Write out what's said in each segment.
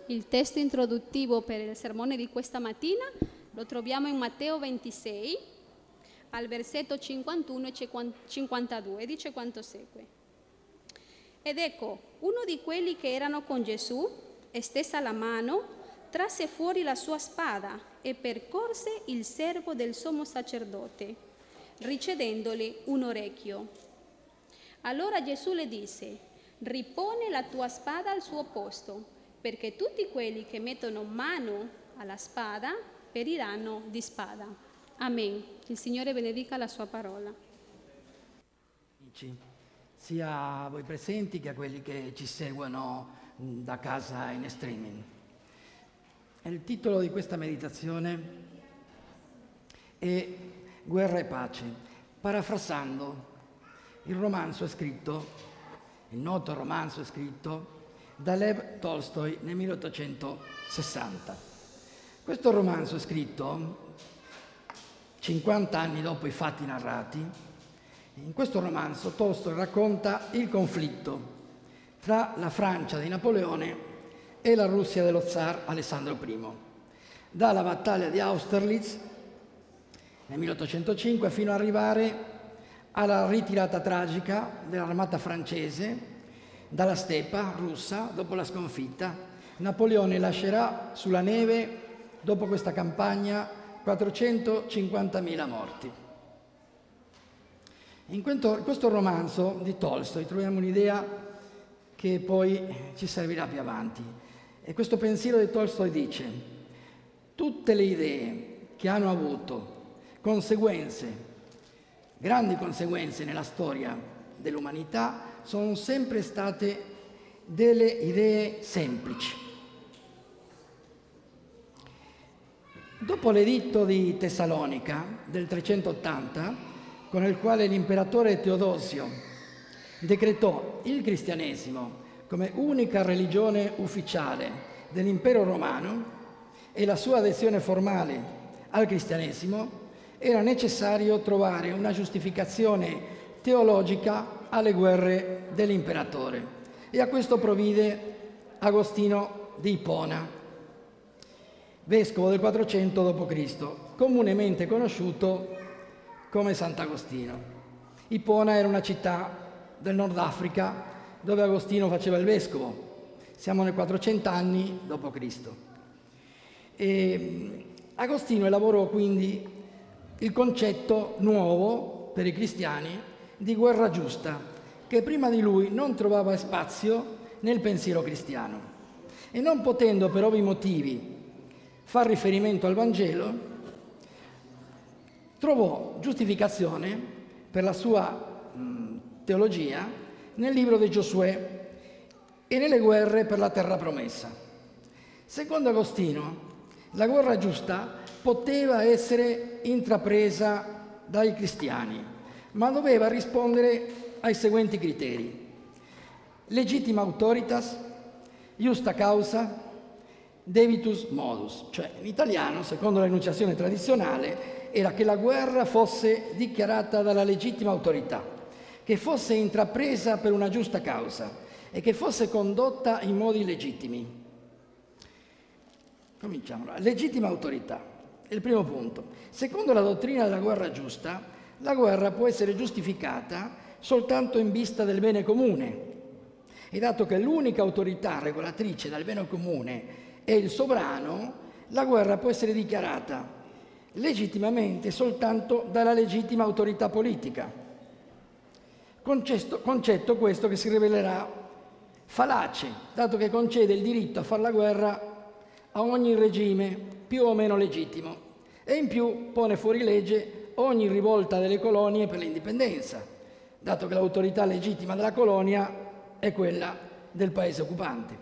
Il testo introduttivo per il sermone di questa mattina lo troviamo in Matteo 26, al versetto 51 e 52, dice quanto segue. Ed ecco, uno di quelli che erano con Gesù, estesa la mano, trasse fuori la sua spada e percorse il servo del sommo sacerdote, ricedendogli un orecchio. Allora Gesù le disse: ripone la tua spada al suo posto, perché tutti quelli che mettono mano alla spada periranno di spada. Amen. Il Signore benedica la sua parola. Sia a voi presenti che a quelli che ci seguono da casa in streaming. Il titolo di questa meditazione è Guerra e pace, parafrasando il noto romanzo scritto da Lev Tolstoi nel 1860. Questo romanzo è scritto 50 anni dopo i fatti narrati. In questo romanzo Tolstoi racconta il conflitto tra la Francia di Napoleone e la Russia dello zar Alessandro I, dalla battaglia di Austerlitz nel 1805 fino ad arrivare alla ritirata tragica dell'armata francese dalla steppa russa dopo la sconfitta. Napoleone lascerà sulla neve, dopo questa campagna, 450.000 morti. In questo romanzo di Tolstoi troviamo un'idea che poi ci servirà più avanti. E questo pensiero di Tolstoi dice: tutte le idee che hanno avuto grandi conseguenze nella storia dell'umanità, sono sempre state delle idee semplici. Dopo l'editto di Tessalonica del 380, con il quale l'imperatore Teodosio decretò il cristianesimo come unica religione ufficiale dell'impero romano e la sua adesione formale al cristianesimo, era necessario trovare una giustificazione teologica alle guerre dell'imperatore, e a questo provvide Agostino di Ippona, vescovo del 400 d.C., comunemente conosciuto come Sant'Agostino. Ippona era una città del Nord Africa dove Agostino faceva il vescovo. Siamo nel 400 anni d.C. E Agostino elaborò quindi il concetto nuovo per i cristiani di guerra giusta, che prima di lui non trovava spazio nel pensiero cristiano. E non potendo per ovvi motivi far riferimento al Vangelo, trovò giustificazione per la sua teologia nel libro di Giosuè e nelle guerre per la terra promessa. Secondo Agostino, la guerra giusta poteva essere intrapresa dai cristiani, ma doveva rispondere ai seguenti criteri: legittima autoritas, justa causa, debitus modus. Cioè, in italiano, secondo l'enunciazione tradizionale, era che la guerra fosse dichiarata dalla legittima autorità, che fosse intrapresa per una giusta causa e che fosse condotta in modi legittimi. Cominciamo. Legittima autorità è il primo punto. Secondo la dottrina della guerra giusta, la guerra può essere giustificata soltanto in vista del bene comune. E dato che l'unica autorità regolatrice del bene comune è il sovrano, la guerra può essere dichiarata legittimamente soltanto dalla legittima autorità politica. Concetto questo che si rivelerà fallace, dato che concede il diritto a fare la guerra a ogni regime più o meno legittimo e in più pone fuori legge ogni rivolta delle colonie per l'indipendenza, dato che l'autorità legittima della colonia è quella del paese occupante.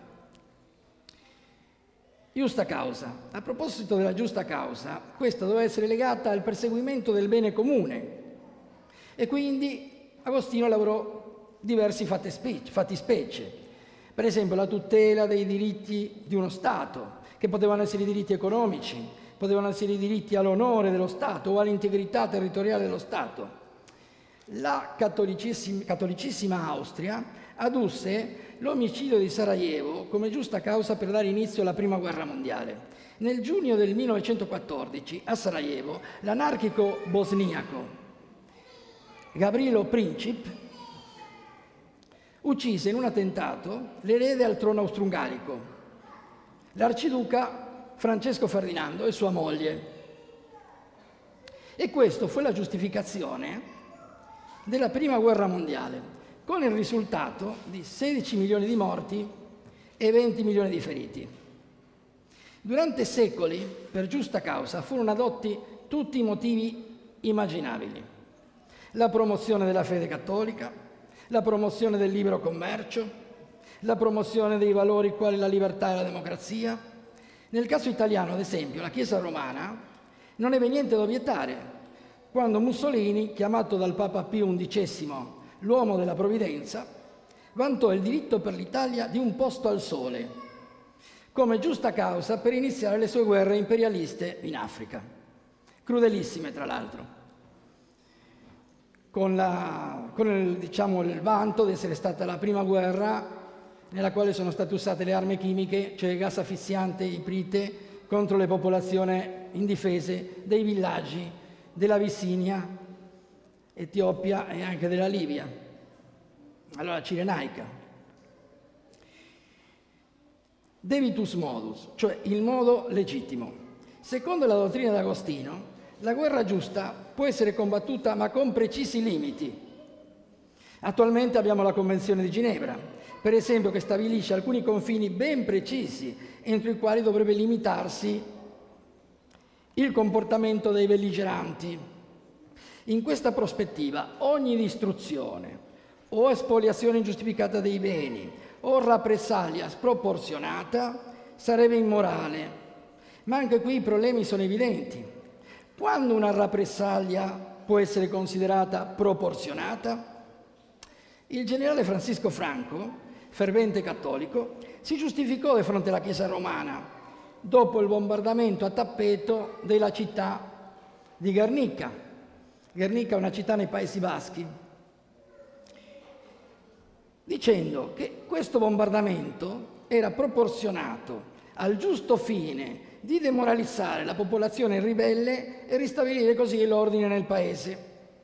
Giusta causa. A proposito della giusta causa, questa doveva essere legata al perseguimento del bene comune e quindi Agostino elaborò diversi fattispecie, per esempio la tutela dei diritti di uno Stato, che potevano essere i diritti economici, potevano essere i diritti all'onore dello Stato o all'integrità territoriale dello Stato. La cattolicissima Austria addusse l'omicidio di Sarajevo come giusta causa per dare inizio alla Prima Guerra Mondiale. Nel giugno del 1914 a Sarajevo l'anarchico bosniaco Gavrilo Princip uccise in un attentato l'erede al trono austro-ungarico, l'arciduca Francesco Ferdinando e sua moglie. E questo fu la giustificazione della Prima Guerra Mondiale, con il risultato di 16 milioni di morti e 20 milioni di feriti. Durante secoli, per giusta causa, furono adotti tutti i motivi immaginabili: la promozione della fede cattolica, la promozione del libero commercio, la promozione dei valori quali la libertà e la democrazia. Nel caso italiano, ad esempio, la Chiesa romana non ebbe niente da obiettare quando Mussolini, chiamato dal Papa Pio XI l'uomo della provvidenza, vantò il diritto per l'Italia di un posto al sole come giusta causa per iniziare le sue guerre imperialiste in Africa, crudelissime tra l'altro, con il vanto di essere stata la prima guerra nella quale sono state usate le armi chimiche, cioè il gas asfissiante, iprite, contro le popolazioni indifese dei villaggi della Abissinia, Etiopia e anche della Libia, allora cirenaica. Debitus modus, cioè il modo legittimo. Secondo la dottrina d'Agostino, la guerra giusta può essere combattuta ma con precisi limiti. Attualmente abbiamo la Convenzione di Ginevra, per esempio, che stabilisce alcuni confini ben precisi entro i quali dovrebbe limitarsi il comportamento dei belligeranti. In questa prospettiva, ogni distruzione o espoliazione ingiustificata dei beni o rappresaglia sproporzionata sarebbe immorale. Ma anche qui i problemi sono evidenti. Quando una rappresaglia può essere considerata proporzionata? Il generale Francisco Franco, fervente cattolico, si giustificò di fronte alla Chiesa romana dopo il bombardamento a tappeto della città di Guernica. Guernica è una città nei Paesi Baschi, dicendo che questo bombardamento era proporzionato al giusto fine di demoralizzare la popolazione ribelle e ristabilire così l'ordine nel paese.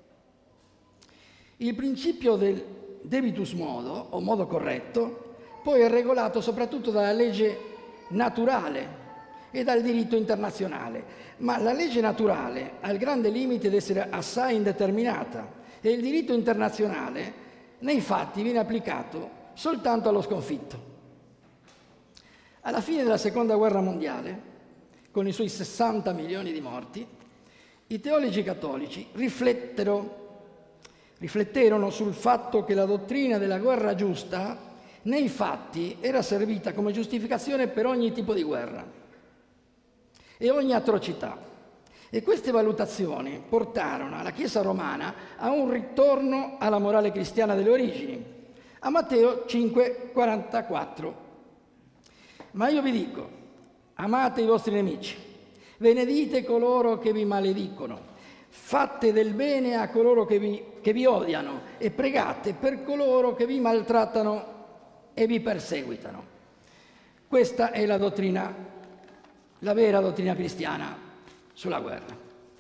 Il principio del debitus modo, o modo corretto, poi è regolato soprattutto dalla legge naturale e dal diritto internazionale, ma la legge naturale ha il grande limite di essere assai indeterminata e il diritto internazionale nei fatti viene applicato soltanto allo sconfitto. Alla fine della Seconda Guerra Mondiale, con i suoi 60 milioni di morti, i teologi cattolici rifletterono sul fatto che la dottrina della guerra giusta nei fatti era servita come giustificazione per ogni tipo di guerra e ogni atrocità. E queste valutazioni portarono la Chiesa romana a un ritorno alla morale cristiana delle origini, a Matteo 5,44. Ma io vi dico, amate i vostri nemici, benedite coloro che vi maledicono, fate del bene a coloro che vi odiano e pregate per coloro che vi maltrattano e vi perseguitano. Questa è la dottrina, la vera dottrina cristiana sulla guerra.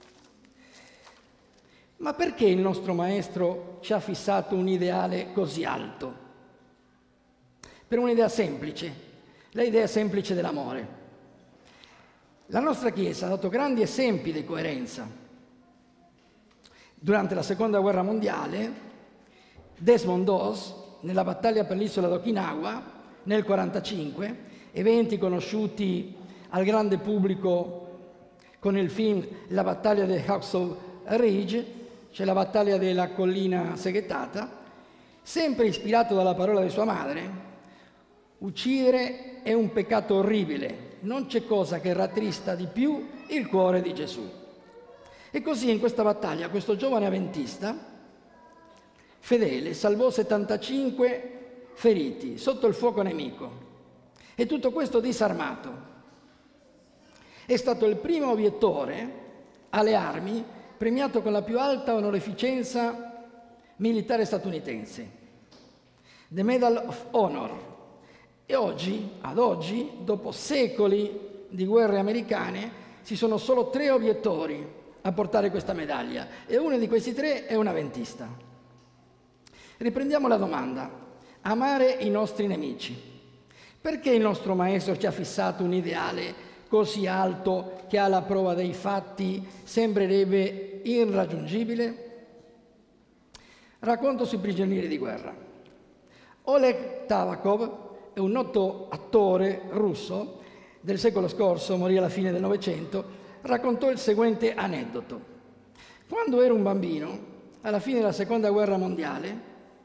Ma perché il nostro maestro ci ha fissato un ideale così alto? Per un'idea semplice, l'idea semplice dell'amore. La nostra Chiesa ha dato grandi esempi di coerenza. Durante la Seconda Guerra Mondiale, Desmond Doss, nella battaglia per l'isola d'Okinawa, nel 1945, eventi conosciuti al grande pubblico con il film La battaglia di Hacksaw Ridge, cioè la battaglia della collina seghetata, sempre ispirato dalla parola di sua madre: uccidere è un peccato orribile, non c'è cosa che rattrista di più il cuore di Gesù. E così in questa battaglia questo giovane avventista fedele salvò 75 feriti sotto il fuoco nemico, e tutto questo disarmato. È stato il primo obiettore alle armi premiato con la più alta onorificenza militare statunitense. the Medal of Honor. E ad oggi, dopo secoli di guerre americane, ci sono solo 3 obiettori a portare questa medaglia e uno di questi 3 è un avventista. Riprendiamo la domanda: amare i nostri nemici. Perché il nostro Maestro ci ha fissato un ideale così alto che alla prova dei fatti sembrerebbe irraggiungibile? Racconto sui prigionieri di guerra. Oleg Tavakov è un noto attore russo del secolo scorso, morì alla fine del Novecento, raccontò il seguente aneddoto. Quando era un bambino, alla fine della Seconda Guerra Mondiale,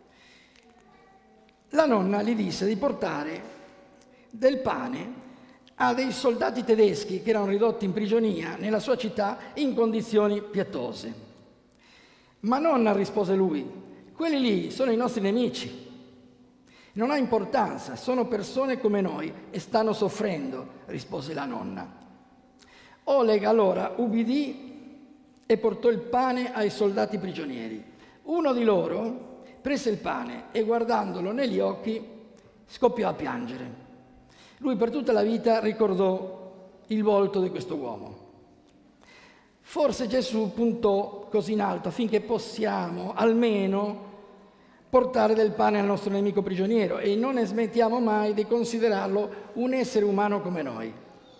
la nonna gli disse di portare del pane a dei soldati tedeschi che erano ridotti in prigionia nella sua città in condizioni pietose. Ma nonna, rispose lui, quelli lì sono i nostri nemici. Non ha importanza, sono persone come noi e stanno soffrendo, rispose la nonna. Oleg allora ubbidì e portò il pane ai soldati prigionieri. Uno di loro prese il pane e guardandolo negli occhi scoppiò a piangere. Lui per tutta la vita ricordò il volto di questo uomo. Forse Gesù puntò così in alto affinché possiamo almeno portare del pane al nostro nemico prigioniero e non ne smettiamo mai di considerarlo un essere umano come noi.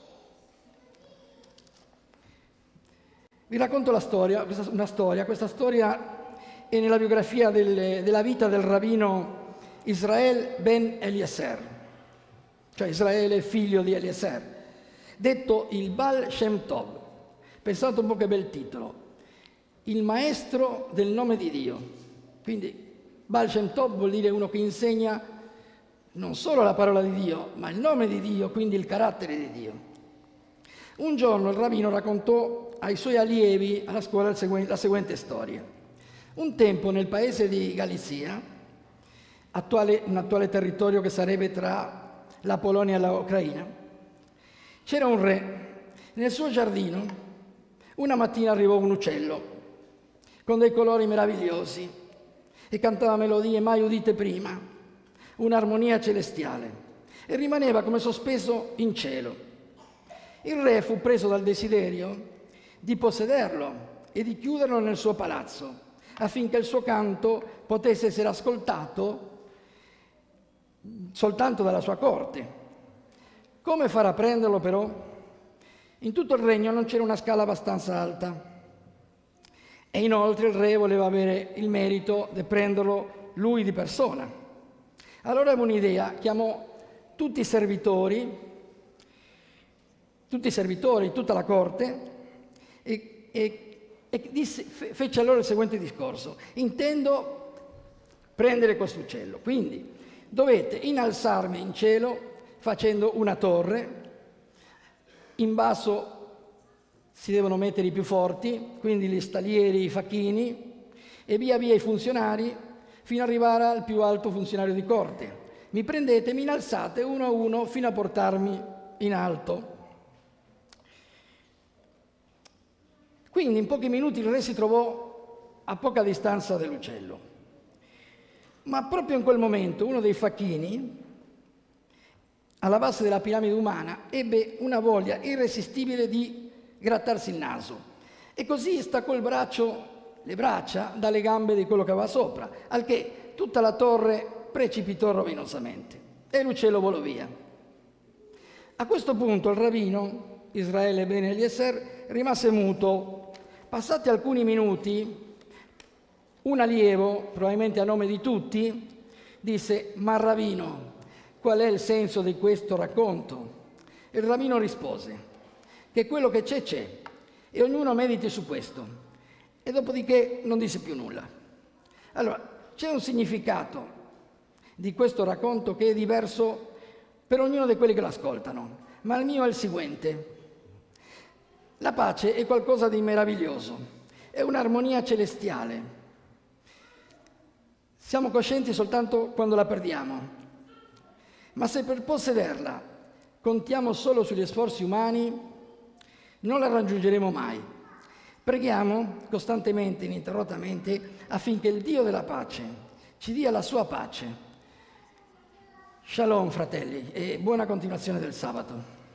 Vi racconto questa storia è nella biografia della vita del rabbino Israel ben Eliezer, cioè Israele figlio di Eliezer, detto il Baal Shem Tov. Pensate un po' che bel titolo, il maestro del nome di Dio. Quindi Baal Shem Tov vuol dire uno che insegna non solo la parola di Dio, ma il nome di Dio, quindi il carattere di Dio. Un giorno il rabbino raccontò ai suoi allievi alla scuola la seguente storia. Un tempo nel paese di Galizia, un attuale territorio che sarebbe tra la Polonia e l'Ucraina, c'era un re. Nel suo giardino una mattina arrivò un uccello con dei colori meravigliosi e cantava melodie mai udite prima, un'armonia celestiale, e rimaneva come sospeso in cielo. Il re fu preso dal desiderio di possederlo e di chiuderlo nel suo palazzo, affinché il suo canto potesse essere ascoltato soltanto dalla sua corte. Come far a prenderlo però? In tutto il regno non c'era una scala abbastanza alta. E inoltre il re voleva avere il merito di prenderlo lui di persona. Allora aveva un'idea, chiamò tutti i servitori, tutta la corte, e fece allora il seguente discorso: intendo prendere questo uccello, quindi dovete innalzarmi in cielo facendo una torre, in basso si devono mettere i più forti, quindi gli stalieri, i facchini, e via via i funzionari, fino ad arrivare al più alto funzionario di corte. Mi prendete, mi innalzate uno a uno fino a portarmi in alto. Quindi in pochi minuti il re si trovò a poca distanza dell'uccello. Ma proprio in quel momento uno dei facchini, alla base della piramide umana, ebbe una voglia irresistibile di grattarsi il naso e così staccò le braccia dalle gambe di quello che aveva sopra, al che tutta la torre precipitò rovinosamente e l'uccello volò via. A questo punto il rabbino Israele ben Eliezer rimase muto. Passati alcuni minuti, un allievo, probabilmente a nome di tutti, disse: ma rabbino, qual è il senso di questo racconto? Il rabbino rispose che quello che c'è e ognuno mediti su questo, e dopodiché non disse più nulla. Allora, c'è un significato di questo racconto che è diverso per ognuno di quelli che lo ascoltano, ma il mio è il seguente: la pace è qualcosa di meraviglioso, è un'armonia celestiale. Siamo coscienti soltanto quando la perdiamo, ma se per possederla contiamo solo sugli sforzi umani, non la raggiungeremo mai. Preghiamo costantemente, ininterrottamente, affinché il Dio della pace ci dia la sua pace Shalom fratelli e buona continuazione del sabato.